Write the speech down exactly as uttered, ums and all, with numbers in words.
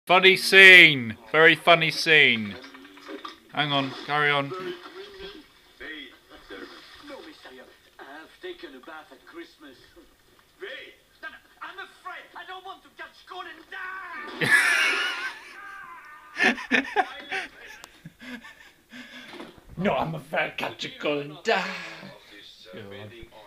Funny scene. Very funny scene. Hang on, carry on. No, Messiah. I've taken a bath at Christmas. Hey, I'm afraid I don't want to catch cold and die. No, I'm afraid to catch a cold and die.